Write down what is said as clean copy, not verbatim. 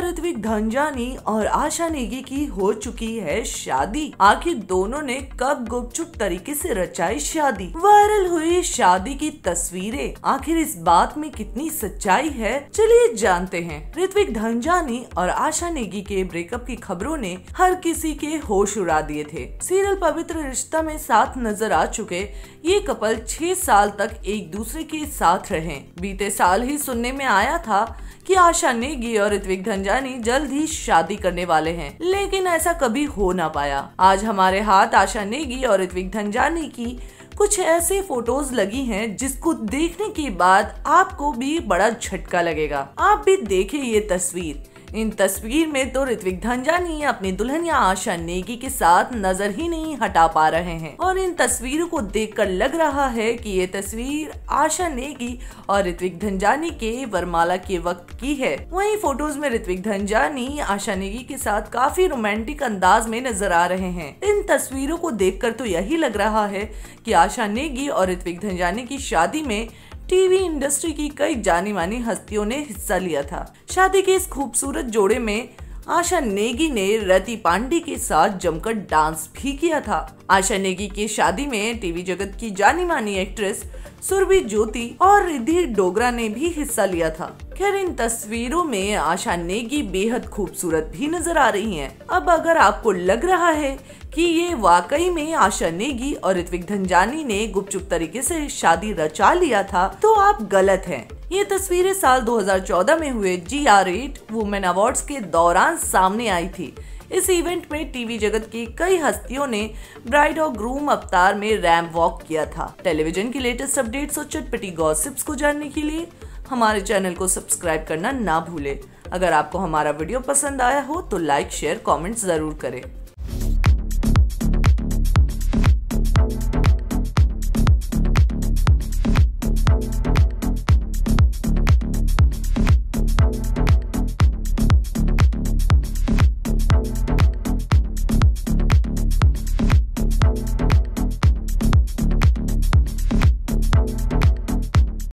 ऋत्विक धनजानी और आशा नेगी की हो चुकी है शादी। आखिर दोनों ने कब गुपचुप तरीके से रचाई शादी। वायरल हुई शादी की तस्वीरें, आखिर इस बात में कितनी सच्चाई है, चलिए जानते हैं। ऋत्विक धनजानी और आशा नेगी के ब्रेकअप की खबरों ने हर किसी के होश उड़ा दिए थे। सीरियल पवित्र रिश्ता में साथ नजर आ चुके ये कपल 6 साल तक एक दूसरे के साथ रहे। बीते साल ही सुनने में आया था कि आशा नेगी और ऋत्विक धनजानी जल्द ही शादी करने वाले हैं, लेकिन ऐसा कभी हो ना पाया। आज हमारे हाथ आशा नेगी और ऋत्विक धनजानी की कुछ ऐसे फोटोज लगी हैं जिसको देखने के बाद आपको भी बड़ा झटका लगेगा। आप भी देखिए ये तस्वीर। इन तस्वीर में तो ऋत्विक धनजानी अपनी दुल्हनिया आशा नेगी के साथ नजर ही नहीं हटा पा रहे हैं और इन तस्वीरों को देखकर लग रहा है कि ये तस्वीर आशा नेगी और ऋत्विक धनजानी के वरमाला के वक्त की है। वहीं फोटोज में ऋत्विक धनजानी आशा नेगी के साथ काफी रोमांटिक अंदाज में नजर आ रहे हैं। इन तस्वीरों को देखकर तो यही लग रहा है कि आशा नेगी और ऋत्विक धनजानी की शादी में टीवी इंडस्ट्री की कई जानी मानी हस्तियों ने हिस्सा लिया था। शादी के इस खूबसूरत जोड़े में आशा नेगी ने रति पांडे के साथ जमकर डांस भी किया था। आशा नेगी की शादी में टीवी जगत की जानी मानी एक्ट्रेस सुरभि ज्योति और रिद्धि डोगरा ने भी हिस्सा लिया था। खैर, इन तस्वीरों में आशा नेगी बेहद खूबसूरत भी नजर आ रही हैं। अब अगर आपको लग रहा है कि ये वाकई में आशा नेगी और ऋत्विक धनजानी ने गुपचुप तरीके से शादी रचा लिया था, तो आप गलत हैं। ये तस्वीरें साल 2014 में हुए GR8 वुमेन अवार्ड्स के दौरान सामने आई थी। इस इवेंट में टीवी जगत की कई हस्तियों ने ब्राइड और ग्रूम अवतार में रैंप वॉक किया था। टेलीविजन की लेटेस्ट अपडेट्स और चटपटी गॉसिप्स को जानने के लिए हमारे चैनल को सब्सक्राइब करना ना भूले। अगर आपको हमारा वीडियो पसंद आया हो तो लाइक, शेयर, कमेंट जरूर करें।